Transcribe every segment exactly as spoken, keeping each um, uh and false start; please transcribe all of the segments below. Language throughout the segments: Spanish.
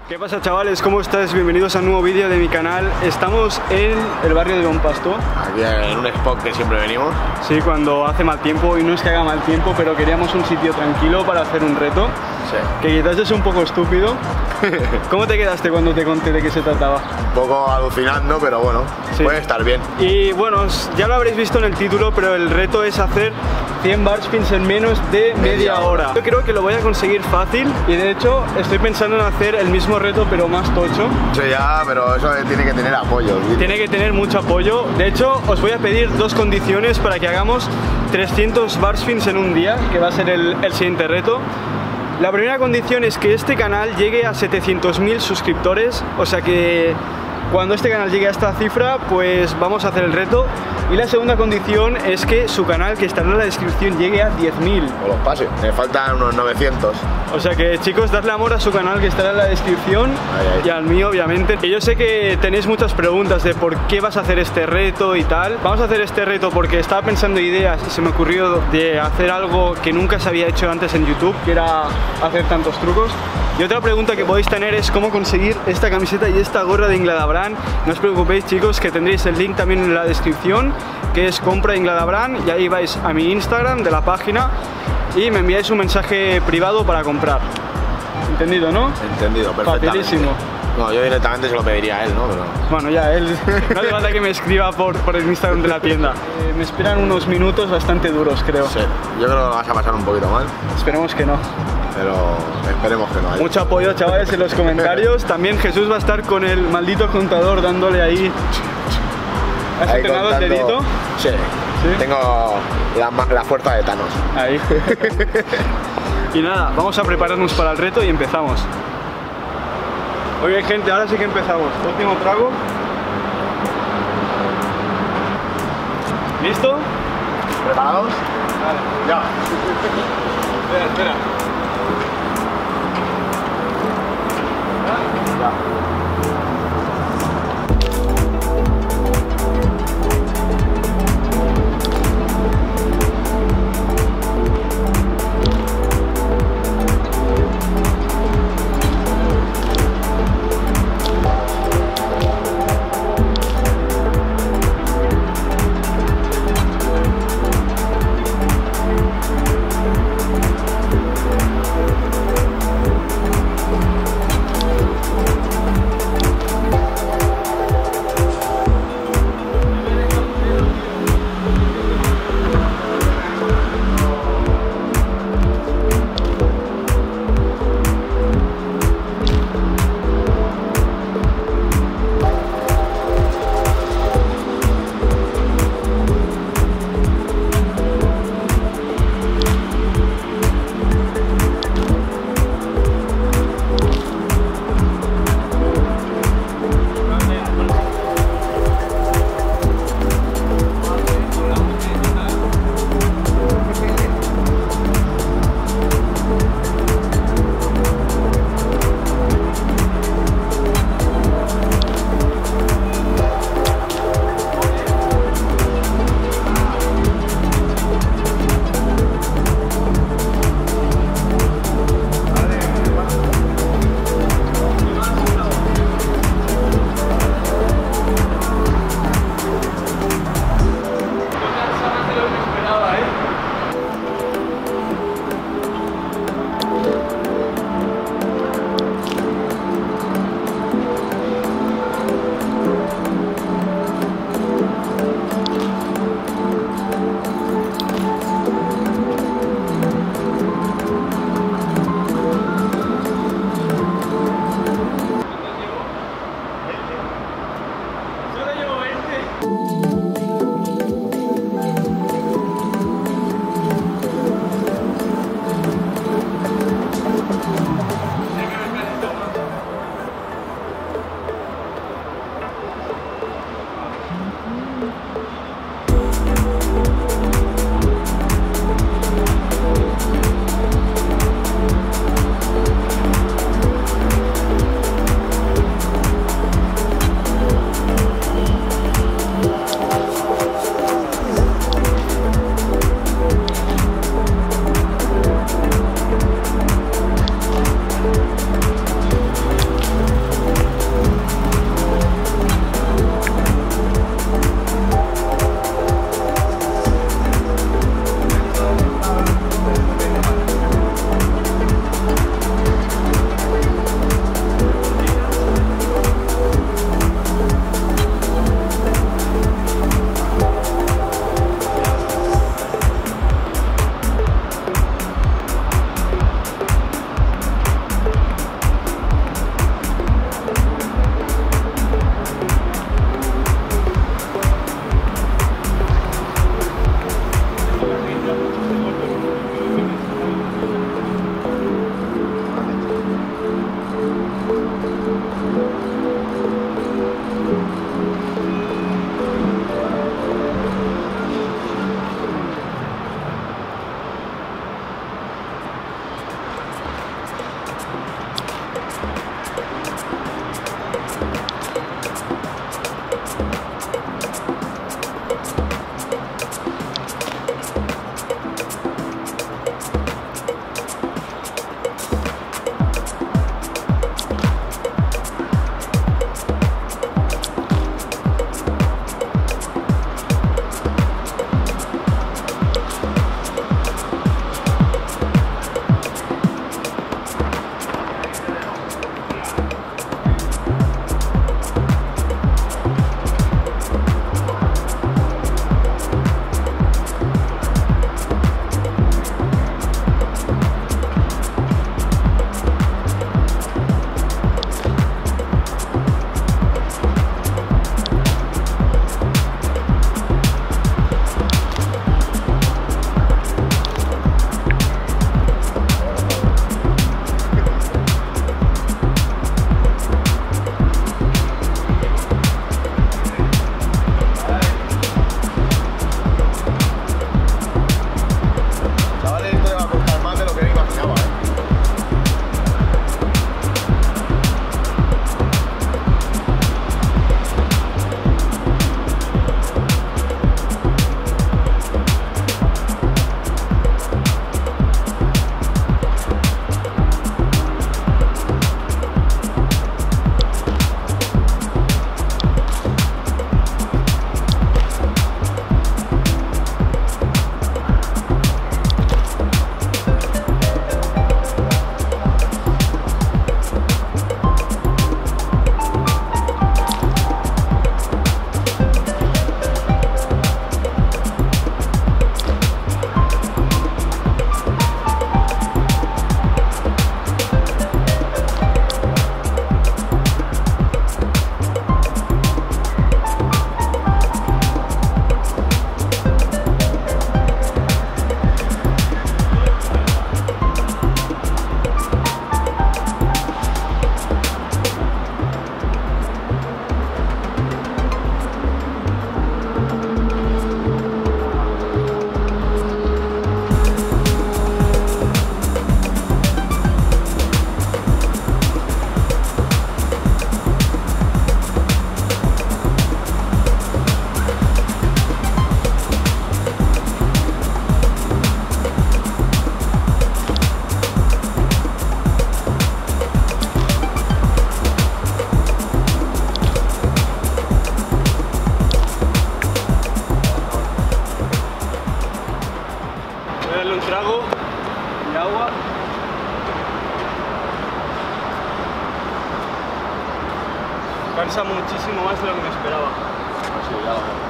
¿Qué pasa, chavales? ¿Cómo estáis? Bienvenidos a un nuevo vídeo de mi canal. Estamos en el barrio de Bon Pastor. Aquí en un spot que siempre venimos. Sí, cuando hace mal tiempo, y no es que haga mal tiempo, pero queríamos un sitio tranquilo para hacer un reto. Sí. Que quizás es un poco estúpido. ¿Cómo te quedaste cuando te conté de qué se trataba? Un poco alucinando, pero bueno, sí, puede estar bien. Y bueno, ya lo habréis visto en el título, pero el reto es hacer cien bar spins en menos de media, media hora. Yo creo que lo voy a conseguir fácil y de hecho estoy pensando en hacer el mismo reto pero más tocho. Sí, ya, pero eso tiene que tener apoyo. ¿Sí? Tiene que tener mucho apoyo. De hecho, os voy a pedir dos condiciones para que hagamos trescientos bar spins en un día, que va a ser el, el siguiente reto. La primera condición es que este canal llegue a setecientos mil suscriptores, o sea que cuando este canal llegue a esta cifra, pues vamos a hacer el reto. Y la segunda condición es que su canal, que estará en la descripción, llegue a diez mil. O los pase, me faltan unos novecientos. O sea que, chicos, dadle amor a su canal, que estará en la descripción, ay, ay. Y al mío, obviamente. Y yo sé que tenéis muchas preguntas de por qué vas a hacer este reto y tal. Vamos a hacer este reto porque estaba pensando ideas y se me ocurrió de hacer algo que nunca se había hecho antes en YouTube, que era hacer tantos trucos. Y otra pregunta que podéis tener es cómo conseguir esta camiseta y esta gorra de Inglada-Brand. No os preocupéis, chicos, que tendréis el link también en la descripción, que es compra Inglada-Brand, y ahí vais a mi Instagram de la página y me enviáis un mensaje privado para comprar. ¿Entendido, no? Entendido, perfectamente. Facilísimo. No, yo directamente se lo pediría a él, ¿no? Pero... Bueno, ya, él no hace falta que me escriba por, por el Instagram de la tienda. Eh, me esperan unos minutos bastante duros, creo. Sí, yo creo que lo vas a pasar un poquito mal. Esperemos que no. Pero esperemos que no. ¿eh? Mucho apoyo, chavales, en los comentarios. También Jesús va a estar con el maldito contador dándole ahí. ¿Has ahí entrenado contando... el dedito? Sí. ¿Sí? Tengo la, la fuerza de Thanos. Ahí. Y nada, vamos a prepararnos para el reto y empezamos. Muy bien, gente, ahora sí que empezamos. Último trago. ¿Listo? ¿Preparados? Vale. Ya. Espera, espera. Ya. Cansa muchísimo más de lo que me esperaba. Así, ya lo veo.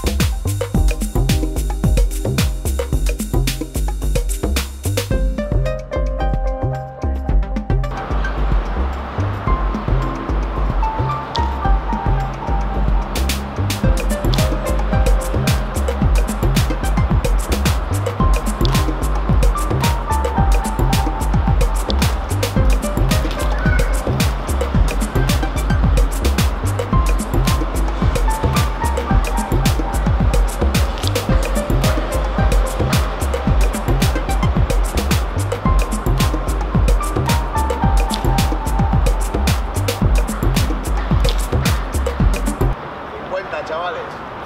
Chavales.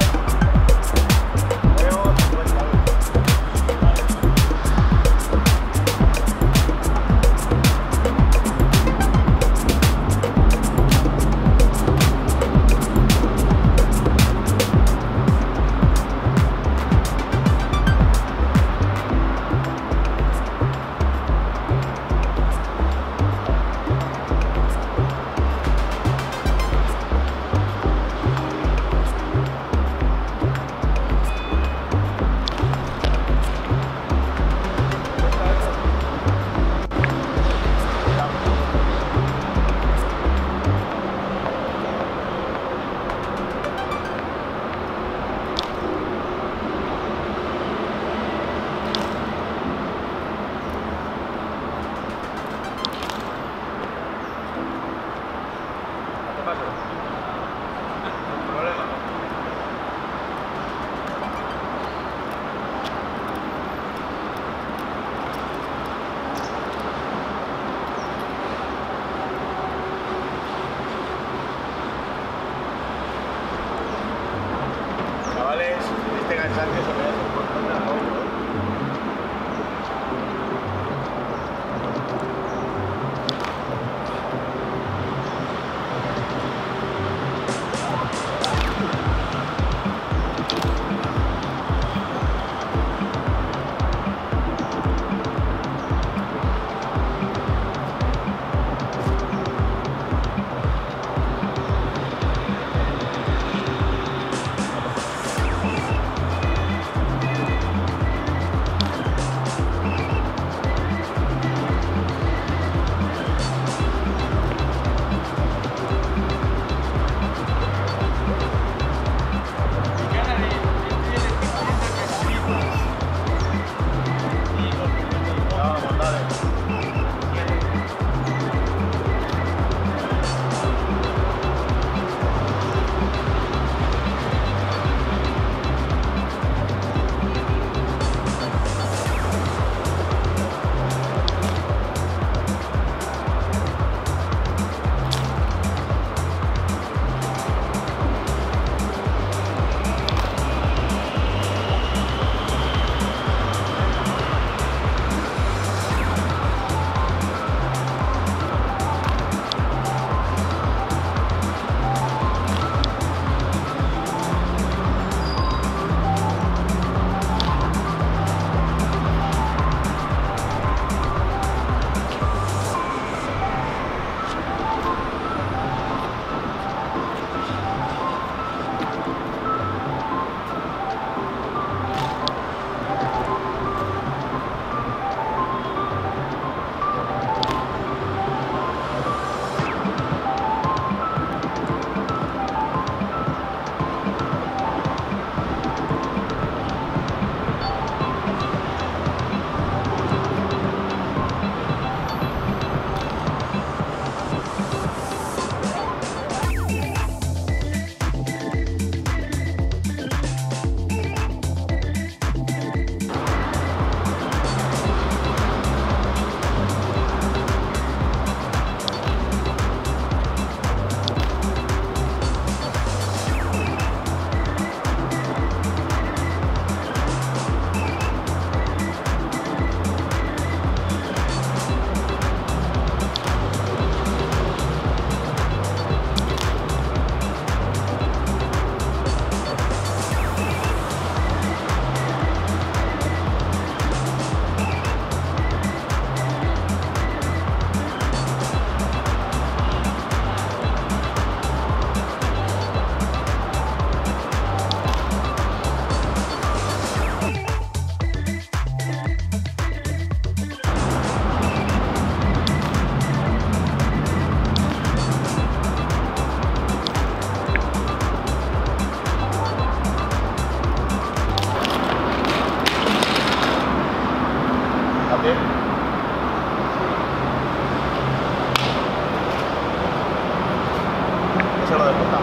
Este cansancio se me hace un montón de agobio. lo de puta.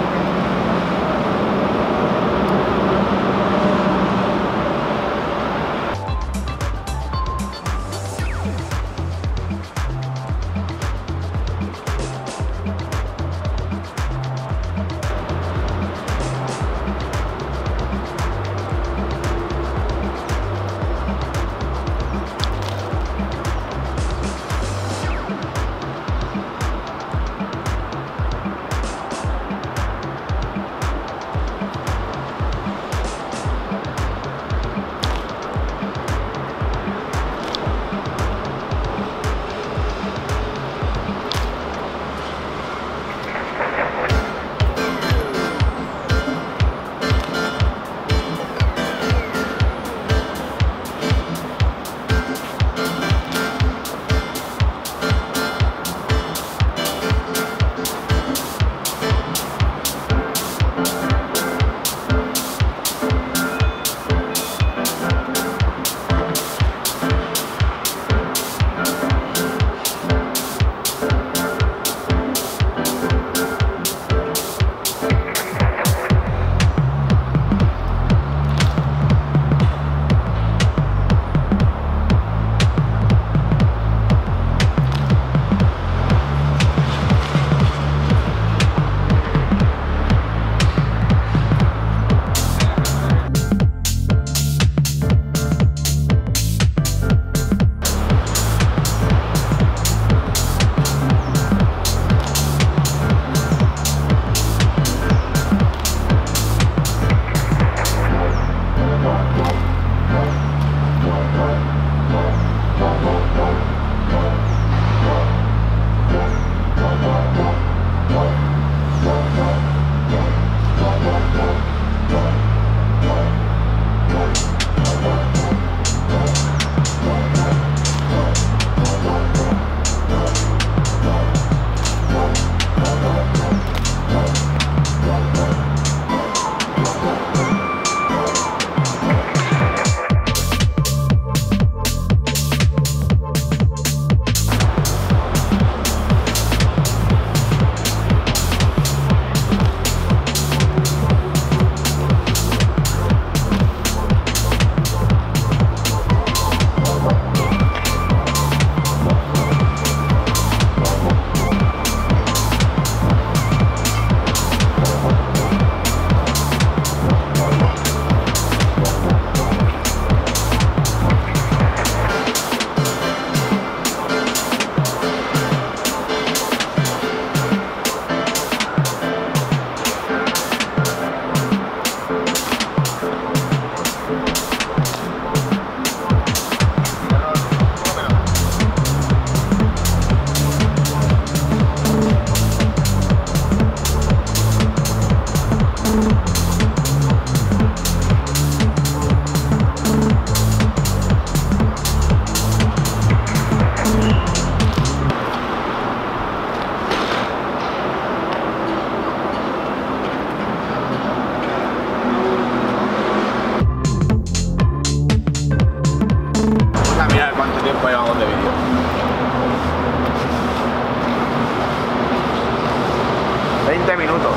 veinte minutos.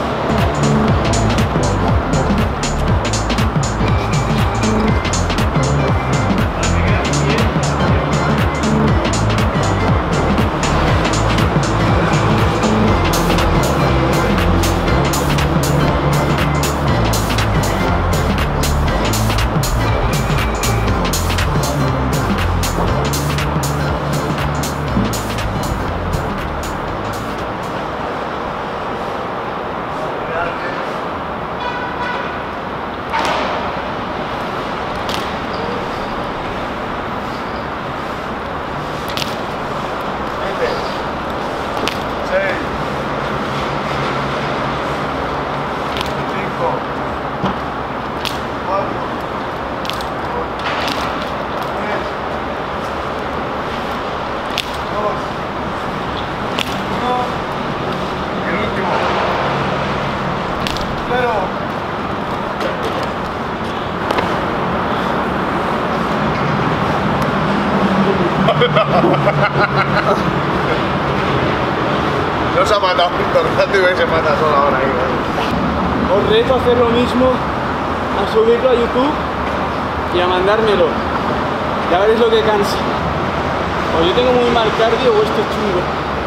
ha matado Tornando y se mata solo ahora ahí. Os reto a hacer lo mismo, a subirlo a YouTube y a mandármelo. Ya veréis lo que cansa. O yo tengo muy mal cardio o esto es chungo.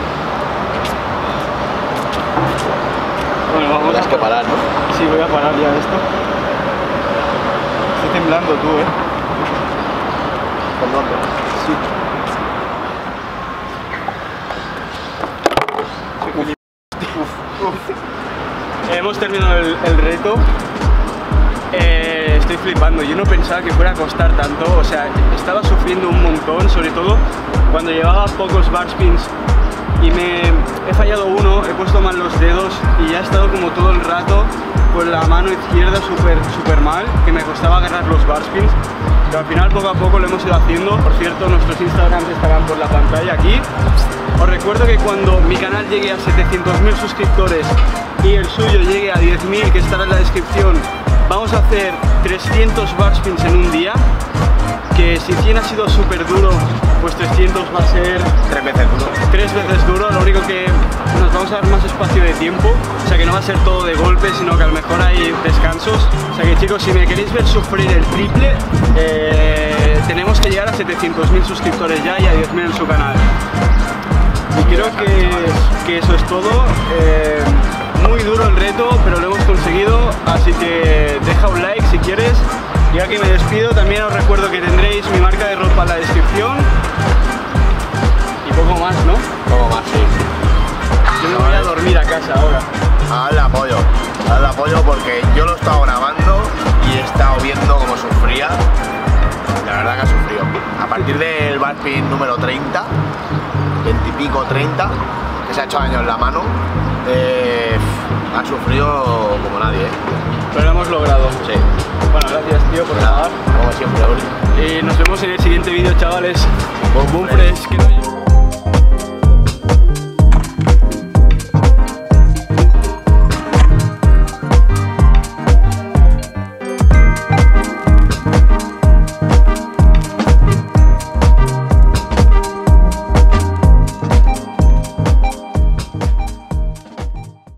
Bueno, vamos. Tienes que parar, ¿no? Sí, voy a parar ya esto. Estoy temblando tú, ¿eh? ¿Temblando? Sí. Hemos terminado el, el reto. Eh, estoy flipando, yo no pensaba que fuera a costar tanto, o sea, estaba sufriendo un montón, sobre todo cuando llevaba pocos bar spins y me he fallado uno, he puesto mal los dedos y ya he estado como todo el rato con la mano izquierda súper súper mal, que me costaba agarrar los bar spins, pero al final poco a poco lo hemos ido haciendo. Por cierto, nuestros Instagrams estarán por la pantalla aquí. Os recuerdo que cuando mi canal llegue a setecientos mil suscriptores y el suyo llegue a diez mil, que estará en la descripción, vamos a hacer trescientos bar spins en un día, que si cien ha sido súper duro, pues trescientos va a ser Tres veces duro. tres veces duro. Lo único que nos vamos a dar más espacio de tiempo, o sea que no va a ser todo de golpe, sino que a lo mejor hay descansos. O sea que chicos, si me queréis ver sufrir el triple, eh, tenemos que llegar a setecientos mil suscriptores ya y a diez mil en su canal. Y creo que, que eso es todo. Eh, muy duro el reto, pero lo hemos conseguido, así que deja un like si quieres. Y aquí me despido. También os recuerdo que tendréis mi marca de ropa en la descripción y poco más, ¿no? Poco más, sí. Yo me voy a dormir a casa ahora. Hazle apoyo, hazle apoyo porque yo lo he estado grabando y he estado viendo cómo sufría. La verdad que ha sufrido. A partir del bar spin número treinta, veinte y pico, treinta, que se ha hecho daño en la mano, eh, ha sufrido como nadie, ¿eh? Pero lo hemos logrado. Sí. Bueno, gracias tío por grabar. Como siempre, Uri. Y nos vemos en el siguiente vídeo, chavales. Boom, Boom fresh. Que no-